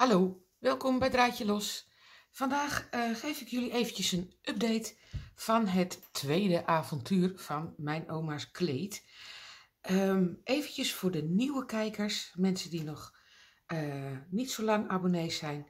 Hallo, welkom bij Draadje Los. Vandaag geef ik jullie eventjes een update van het tweede avontuur van mijn oma's kleed. Eventjes voor de nieuwe kijkers, mensen die nog niet zo lang abonnees zijn.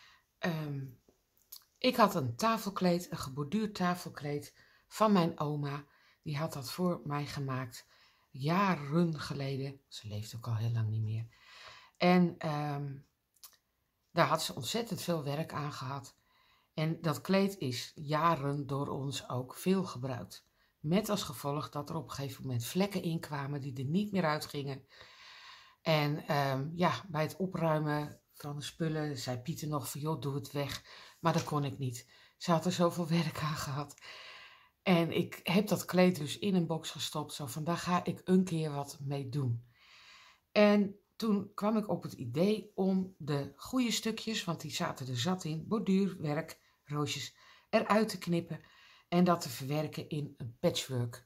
Ik had een tafelkleed, een geborduurd tafelkleed van mijn oma. Die had dat voor mij gemaakt, jaren geleden. Ze leeft ook al heel lang niet meer. En daar had ze ontzettend veel werk aan gehad. En dat kleed is jaren door ons ook veel gebruikt. Met als gevolg dat er op een gegeven moment vlekken in kwamen die er niet meer uitgingen. En bij het opruimen van de spullen zei Pieter nog van joh, doe het weg. Maar dat kon ik niet. Ze had er zoveel werk aan gehad. En ik heb dat kleed dus in een box gestopt. Zo van daar ga ik een keer wat mee doen. En toen kwam ik op het idee om de goede stukjes, want die zaten er zat in, borduurwerk, roosjes, eruit te knippen en dat te verwerken in een patchwork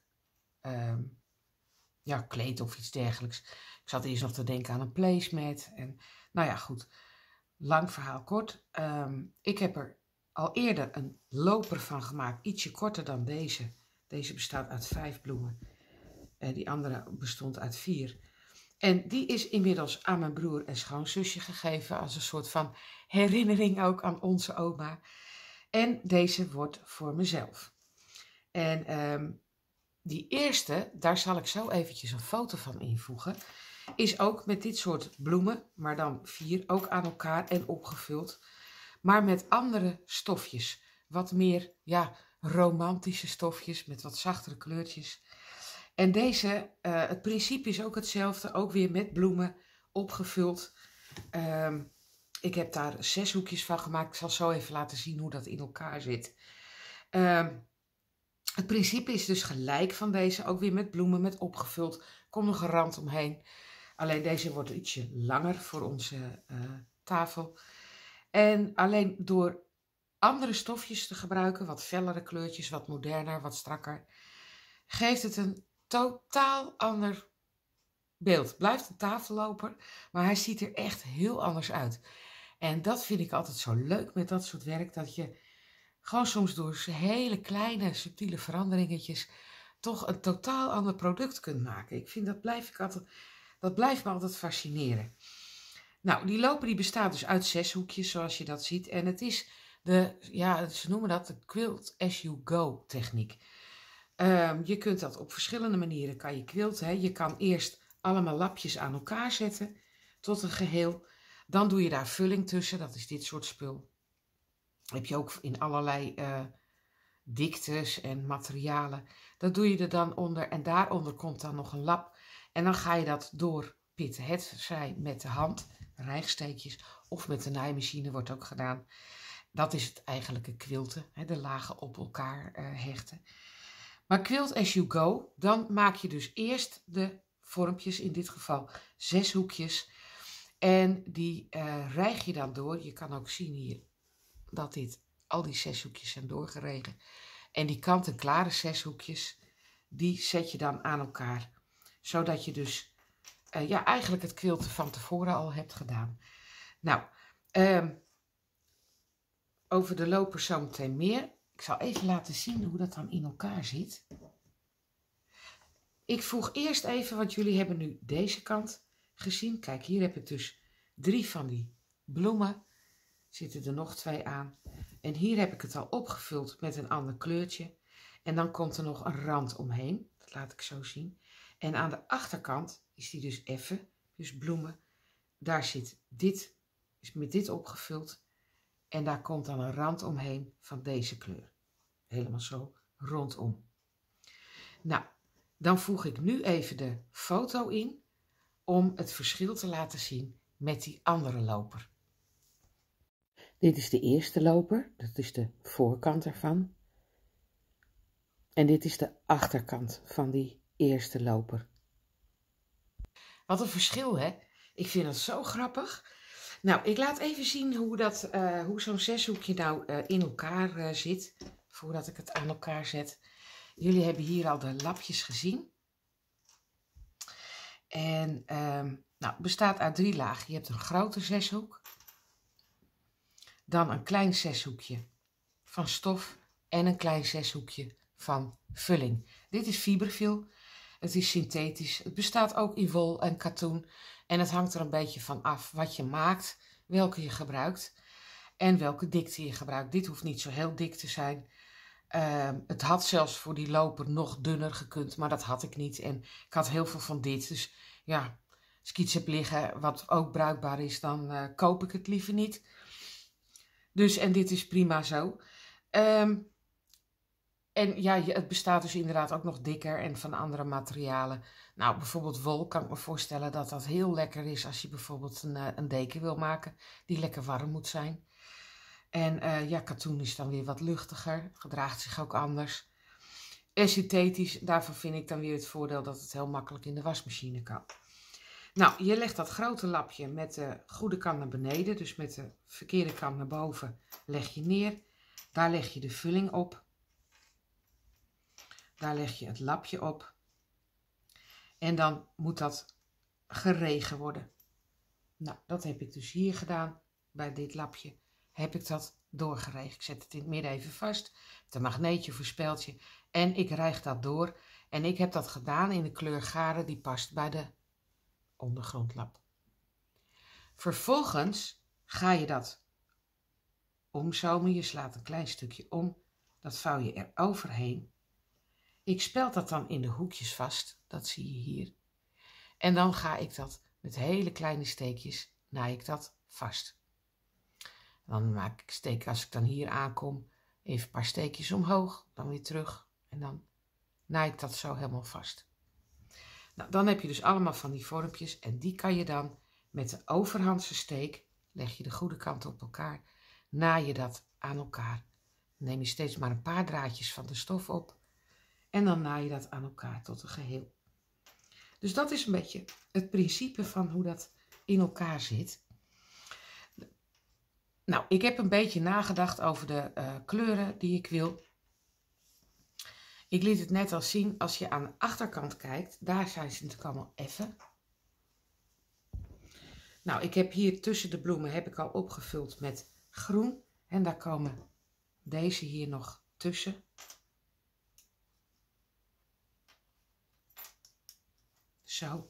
kleed of iets dergelijks. Ik zat eerst nog te denken aan een placemat en nou ja, goed. Lang verhaal kort. Ik heb er al eerder een loper van gemaakt, ietsje korter dan deze. Deze bestaat uit 5 bloemen. Die andere bestond uit 4. En die is inmiddels aan mijn broer en schoonzusje gegeven als een soort van herinnering ook aan onze oma. En deze wordt voor mezelf. En die eerste, daar zal ik zo eventjes een foto van invoegen, is ook met dit soort bloemen, maar dan 4, ook aan elkaar en opgevuld. Maar met andere stofjes, wat meer romantische stofjes met wat zachtere kleurtjes. En deze, het principe is ook hetzelfde, ook weer met bloemen opgevuld. Ik heb daar 6 hoekjes van gemaakt. Ik zal zo even laten zien hoe dat in elkaar zit. Het principe is dus gelijk van deze, ook weer met bloemen, met opgevuld. Komt nog een rand omheen. Alleen deze wordt ietsje langer voor onze tafel. En alleen door andere stofjes te gebruiken, wat fellere kleurtjes, wat moderner, wat strakker, geeft het een totaal ander beeld. Blijft een tafelloper, maar hij ziet er echt heel anders uit. En dat vind ik altijd zo leuk met dat soort werk, dat je gewoon soms door hele kleine, subtiele veranderingetjes toch een totaal ander product kunt maken. Ik vind dat blijft me altijd fascineren. Nou, die loper die bestaat dus uit 6 hoekjes, zoals je dat ziet. En het is ze noemen dat de quilt as you go techniek. Je kunt dat op verschillende manieren kan je quilten. Je kan eerst allemaal lapjes aan elkaar zetten tot een geheel. Dan doe je daar vulling tussen, dat is dit soort spul. Heb je ook in allerlei diktes en materialen. Dat doe je er dan onder en daaronder komt dan nog een lap. En dan ga je dat doorpitten. Het zij met de hand, rijgsteekjes, of met de naaimachine wordt ook gedaan. Dat is het eigenlijke quilten, de lagen op elkaar hechten. Maar quilt as you go, dan maak je dus eerst de vormpjes, in dit geval 6 hoekjes. En die rijg je dan door. Je kan ook zien hier dat al die 6 hoekjes zijn doorgeregen. En die kant-en-klare 6 hoekjes, die zet je dan aan elkaar. Zodat je dus eigenlijk het quilten van tevoren al hebt gedaan. Nou, over de loper zometeen meer. Ik zal even laten zien hoe dat dan in elkaar zit. Ik voeg eerst even, want jullie hebben nu deze kant gezien. Kijk, hier heb ik dus 3 van die bloemen. Zitten er nog 2 aan. En hier heb ik het al opgevuld met een ander kleurtje. En dan komt er nog een rand omheen. Dat laat ik zo zien. En aan de achterkant is die dus effen. Dus bloemen. Daar zit dit, is met dit opgevuld. En daar komt dan een rand omheen van deze kleur. Helemaal zo rondom. Nou, dan voeg ik nu even de foto in om het verschil te laten zien met die andere loper. Dit is de eerste loper, dat is de voorkant ervan. En dit is de achterkant van die eerste loper. Wat een verschil, hè? Ik vind dat zo grappig. Nou, ik laat even zien hoe zo'n 6-hoekje nou in elkaar zit, voordat ik het aan elkaar zet. Jullie hebben hier al de lapjes gezien. En het bestaat uit 3 lagen. Je hebt een grote 6-hoek. dan een klein zeshoekje van stof en een klein zeshoekje van vulling. Dit is fiberfiel, het is synthetisch, het bestaat ook in wol en katoen en het hangt er een beetje van af wat je maakt, welke je gebruikt en welke dikte je gebruikt. Dit hoeft niet zo heel dik te zijn. Het had zelfs voor die loper nog dunner gekund, maar dat had ik niet en ik had heel veel van dit. Dus ja, als ik iets heb liggen wat ook bruikbaar is, dan koop ik het liever niet. Dus, en dit is prima zo. En ja, het bestaat dus inderdaad ook nog dikker en van andere materialen. Nou, bijvoorbeeld wol kan ik me voorstellen dat dat heel lekker is als je bijvoorbeeld een deken wil maken die lekker warm moet zijn. En ja, katoen is dan weer wat luchtiger, gedraagt zich ook anders. En synthetisch, daarvan vind ik dan weer het voordeel dat het heel makkelijk in de wasmachine kan. Nou, je legt dat grote lapje met de goede kant naar beneden, dus met de verkeerde kant naar boven, leg je neer. Daar leg je de vulling op. Daar leg je het lapje op. En dan moet dat geregen worden. Nou, dat heb ik dus hier gedaan. Bij dit lapje heb ik dat doorgeregen. Ik zet het in het midden even vast. Met een magneetje of een speldje. En ik rijg dat door. En ik heb dat gedaan in de kleur garen die past bij de ondergrondlap. Vervolgens ga je dat omzomen. Je slaat een klein stukje om. Dat vouw je er overheen. Ik speld dat dan in de hoekjes vast. Dat zie je hier. En dan ga ik dat met hele kleine steekjes, naai ik dat vast. Dan maak ik steken, als ik dan hier aankom, even een paar steekjes omhoog, dan weer terug. En dan naai ik dat zo helemaal vast. Nou, dan heb je dus allemaal van die vormpjes en die kan je dan met de overhandse steek, leg je de goede kant op elkaar, naai je dat aan elkaar. Dan neem je steeds maar een paar draadjes van de stof op en dan naai je dat aan elkaar tot een geheel. Dus dat is een beetje het principe van hoe dat in elkaar zit. Nou, ik heb een beetje nagedacht over de kleuren die ik wil. Ik liet het net al zien, als je aan de achterkant kijkt, daar zijn ze natuurlijk allemaal effen. Nou, ik heb hier tussen de bloemen heb ik al opgevuld met groen. En daar komen deze hier nog tussen. Zo.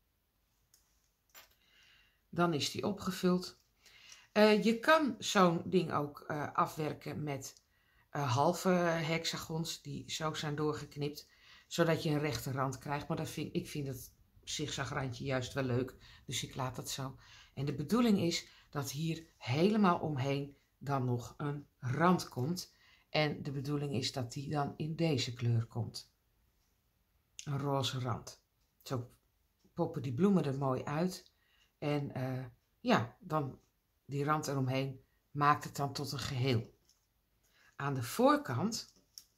Dan is die opgevuld. Je kan zo'n ding ook afwerken met halve hexagons die zo zijn doorgeknipt, zodat je een rechte rand krijgt. Maar ik vind het zigzagrandje juist wel leuk, dus ik laat het zo. En de bedoeling is dat hier helemaal omheen dan nog een rand komt. En de bedoeling is dat die dan in deze kleur komt. Een roze rand. Zo poppen die bloemen er mooi uit. En ja, dan die rand eromheen maakt het dan tot een geheel. Aan de voorkant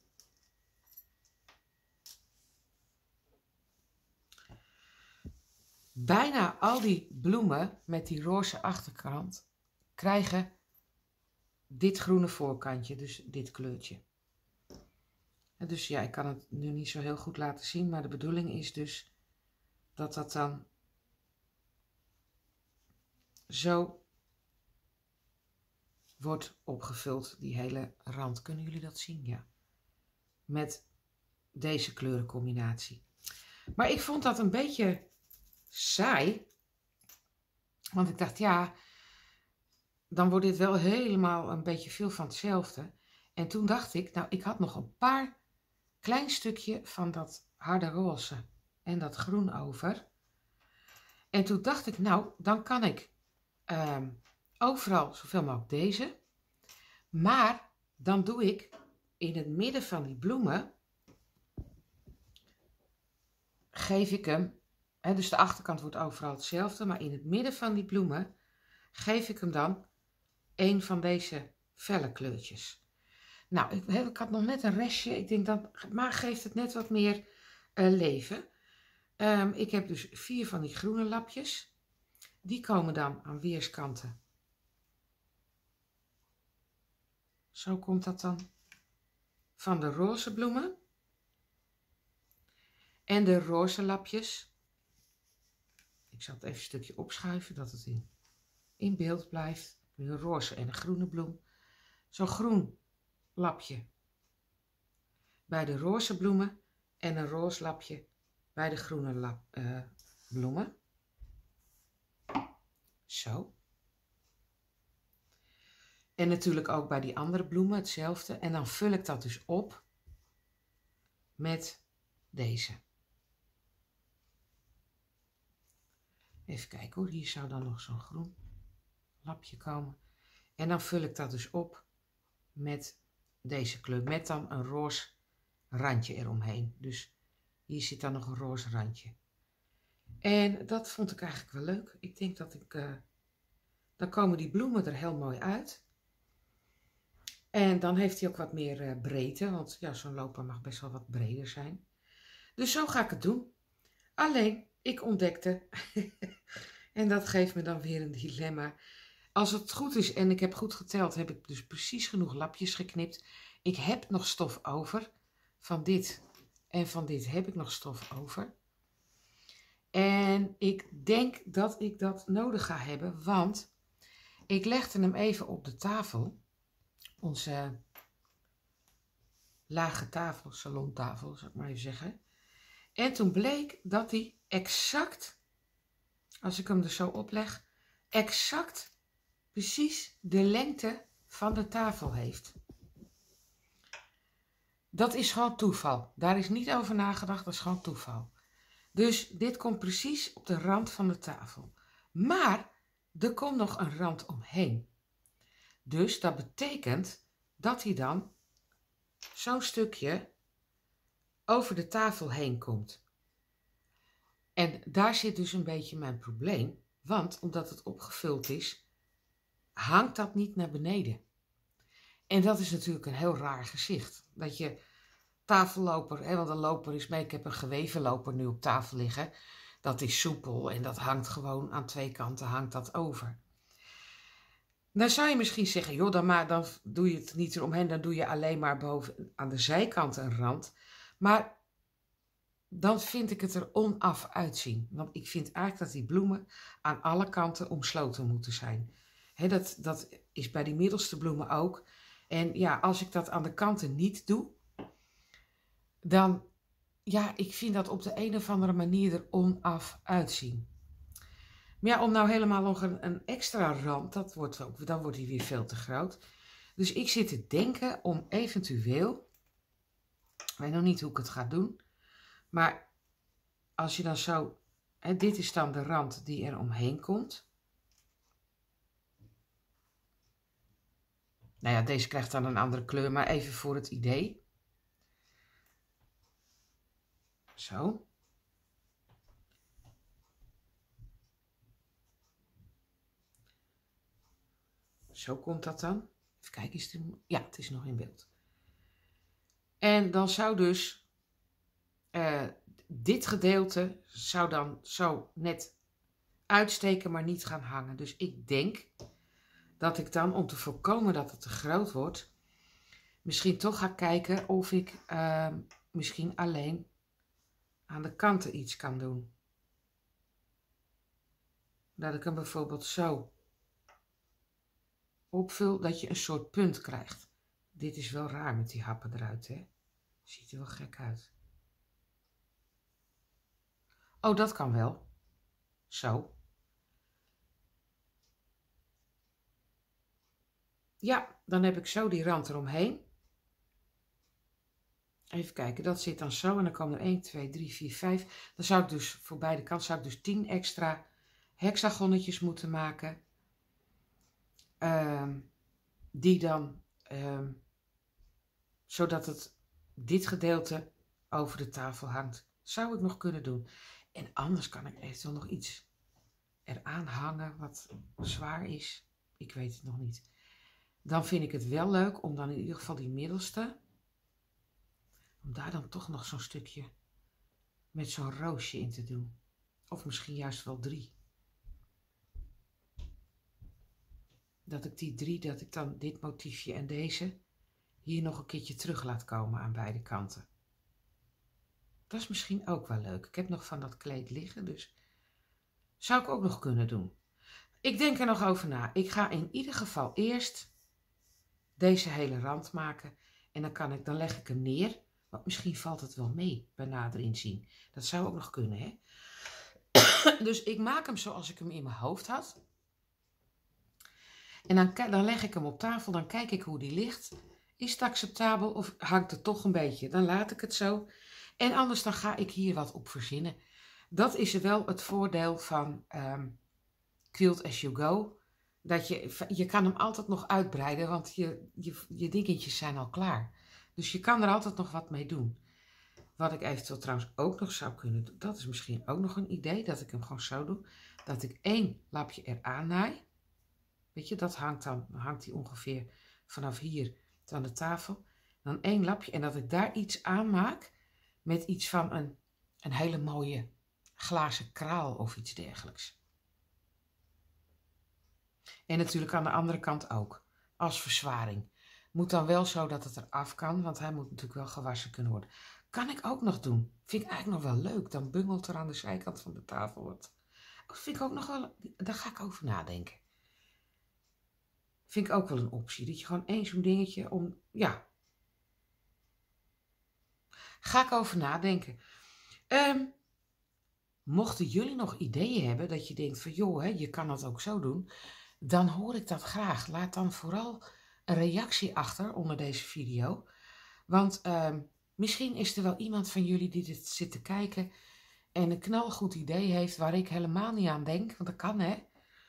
bijna al die bloemen met die roze achterkant krijgen dit groene voorkantje, dus dit kleurtje. En dus ja, ik kan het nu niet zo heel goed laten zien, maar de bedoeling is dus dat dat dan zo wordt opgevuld, die hele rand. Kunnen jullie dat zien? Ja. Met deze kleurencombinatie. Maar ik vond dat een beetje saai. Want ik dacht, ja, dan wordt dit wel helemaal een beetje veel van hetzelfde. En toen dacht ik, nou, ik had nog een paar klein stukje van dat harde roze en dat groen over. En toen dacht ik, nou, dan kan ik overal zoveel mogelijk deze. Maar dan doe ik in het midden van die bloemen, geef ik hem, dus de achterkant wordt overal hetzelfde, maar in het midden van die bloemen geef ik hem dan een van deze felle kleurtjes. Nou, ik had nog net een restje, ik denk dat, maar geeft het net wat meer leven. Ik heb dus 4 van die groene lapjes. Die komen dan aan weerskanten. Zo komt dat dan van de roze bloemen. En de roze lapjes. Ik zal het even een stukje opschuiven dat het in beeld blijft. Een roze en een groene bloem. Zo'n groen lapje bij de roze bloemen en een roze lapje bij de groene bloemen. Zo. En natuurlijk ook bij die andere bloemen hetzelfde. En dan vul ik dat dus op met deze. Even kijken hoor, hier zou dan nog zo'n groen lapje komen. En dan vul ik dat dus op met deze kleur, met dan een roze randje eromheen. Dus hier zit dan nog een roze randje. En dat vond ik eigenlijk wel leuk. Ik denk dat dan komen die bloemen er heel mooi uit. En dan heeft hij ook wat meer breedte, want ja, zo'n loper mag best wel wat breder zijn. Dus zo ga ik het doen. Alleen, ik ontdekte, en dat geeft me dan weer een dilemma. Als het goed is en ik heb goed geteld, heb ik dus precies genoeg lapjes geknipt. Ik heb nog stof over. Van dit en van dit heb ik nog stof over. En ik denk dat ik dat nodig ga hebben, want ik legde hem even op de tafel. Onze lage tafel, salontafel, zou ik maar even zeggen. En toen bleek dat hij exact, als ik hem er zo opleg, exact precies de lengte van de tafel heeft. Dat is gewoon toeval. Daar is niet over nagedacht, dat is gewoon toeval. Dus dit komt precies op de rand van de tafel. Maar er komt nog een rand omheen. Dus dat betekent dat hij dan zo'n stukje over de tafel heen komt. En daar zit dus een beetje mijn probleem. Want omdat het opgevuld is, hangt dat niet naar beneden. En dat is natuurlijk een heel raar gezicht. Dat je tafelloper, hè, want een loper is mee. Ik heb een geweven loper nu op tafel liggen. Dat is soepel en dat hangt gewoon aan twee kanten hangt dat over. Dan zou je misschien zeggen, joh, dan doe je het niet eromheen, dan doe je alleen maar boven aan de zijkant een rand. Maar dan vind ik het er onaf uitzien. Want ik vind eigenlijk dat die bloemen aan alle kanten omsloten moeten zijn. He, dat is bij die middelste bloemen ook. En ja, als ik dat aan de kanten niet doe, dan, ja, ik vind dat op de een of andere manier er onaf uitzien. Maar ja, om nou helemaal nog een extra rand, dan wordt die weer veel te groot. Dus ik zit te denken om eventueel, ik weet nog niet hoe ik het ga doen, maar als je dan zo, hè, dit is dan de rand die er omheen komt. Nou ja, deze krijgt dan een andere kleur, maar even voor het idee. Zo. Zo komt dat dan. Even kijken, is het ja, het is nog in beeld. En dan zou dus dit gedeelte zou dan zo net uitsteken, maar niet gaan hangen. Dus ik denk dat ik dan, om te voorkomen dat het te groot wordt, misschien toch ga kijken of ik misschien alleen aan de kanten iets kan doen. Dat ik hem bijvoorbeeld zo opvul, dat je een soort punt krijgt. Dit is wel raar met die happen eruit, hè? Ziet er wel gek uit. Oh, dat kan wel. Zo. Ja, dan heb ik zo die rand eromheen. Even kijken, dat zit dan zo en dan komen er 1, 2, 3, 4, 5. Dan zou ik dus voor beide kanten zou ik dus 10 extra hexagonnetjes moeten maken. Die dan, zodat dit gedeelte over de tafel hangt. Zou ik nog kunnen doen. En anders kan ik eventueel nog iets eraan hangen wat zwaar is. Ik weet het nog niet. Dan vind ik het wel leuk om dan in ieder geval die middelste, om daar dan toch nog zo'n stukje met zo'n roosje in te doen. Of misschien juist wel 3. Dat ik dan dit motiefje en deze hier nog een keertje terug laat komen aan beide kanten. Dat is misschien ook wel leuk. Ik heb nog van dat kleed liggen, dus zou ik ook nog kunnen doen. Ik denk er nog over na. Ik ga in ieder geval eerst deze hele rand maken. En dan leg ik hem neer. Want misschien valt het wel mee bij nader inzien. Dat zou ook nog kunnen, hè. Dus ik maak hem zoals ik hem in mijn hoofd had. En dan leg ik hem op tafel. Dan kijk ik hoe die ligt. Is het acceptabel of hangt het toch een beetje? Dan laat ik het zo. En anders dan ga ik hier wat op verzinnen. Dat is wel het voordeel van Quilt as you go. Dat je kan hem altijd nog uitbreiden, want je dingetjes zijn al klaar. Dus je kan er altijd nog wat mee doen. Wat ik eventueel trouwens ook nog zou kunnen doen, dat is misschien ook nog een idee, dat ik hem gewoon zo doe. Dat ik 1 lapje eraan naai. Weet je, dat hangt die ongeveer vanaf hier aan de tafel. Dan 1 lapje en dat ik daar iets aan maak met iets van een hele mooie glazen kraal of iets dergelijks. En natuurlijk aan de andere kant ook, als verzwaring. Moet dan wel zo dat het eraf kan, want hij moet natuurlijk wel gewassen kunnen worden. Kan ik ook nog doen. Vind ik eigenlijk nog wel leuk. Dan bungelt er aan de zijkant van de tafel wat. Dat vind ik ook nog wel, daar ga ik over nadenken. Vind ik ook wel een optie. Dat je gewoon één zo'n dingetje om, ja. Ga ik over nadenken. Mochten jullie nog ideeën hebben dat je denkt van joh, hè, je kan dat ook zo doen. Dan hoor ik dat graag. Laat dan vooral een reactie achter onder deze video. Want misschien is er wel iemand van jullie die dit zit te kijken en een knalgoed idee heeft waar ik helemaal niet aan denk. Want dat kan, hè.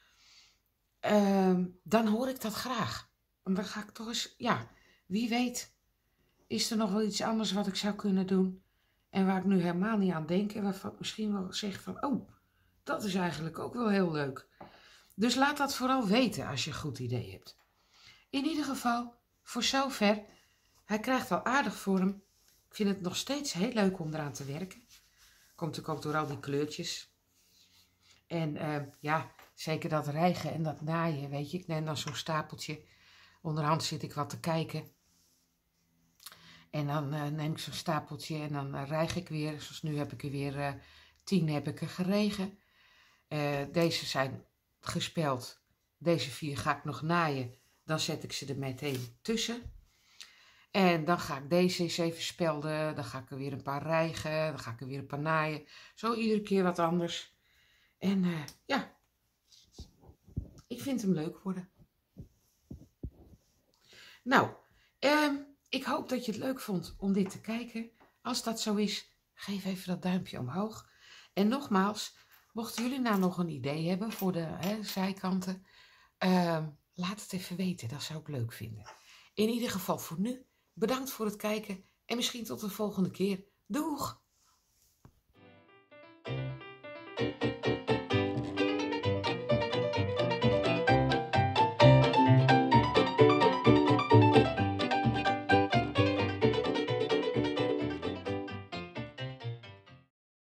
Dan hoor ik dat graag. En dan ga ik toch eens, ja, wie weet is er nog wel iets anders wat ik zou kunnen doen. En waar ik nu helemaal niet aan denk en waarvan ik misschien wel zeg van, oh, dat is eigenlijk ook wel heel leuk. Dus laat dat vooral weten als je een goed idee hebt. In ieder geval, voor zover. Hij krijgt al aardig vorm. Ik vind het nog steeds heel leuk om eraan te werken. Komt natuurlijk ook door al die kleurtjes. En ja, zeker dat rijgen en dat naaien, weet je. Ik neem dan zo'n stapeltje. Onderhand zit ik wat te kijken. En dan neem ik zo'n stapeltje en dan rijg ik weer. Zoals nu heb ik er weer 10 heb ik er geregen. Deze zijn gespeld. Deze 4 ga ik nog naaien. Dan zet ik ze er meteen tussen. En dan ga ik deze eens even spelden. Dan ga ik er weer een paar rijgen. Dan ga ik er weer een paar naaien. Zo iedere keer wat anders. En ja, ik vind hem leuk worden. Nou, ik hoop dat je het leuk vond om dit te kijken. Als dat zo is, geef even dat duimpje omhoog. En nogmaals, mochten jullie nou nog een idee hebben voor de zijkanten, laat het even weten. Dat zou ik leuk vinden. In ieder geval voor nu, bedankt voor het kijken en misschien tot de volgende keer. Doeg!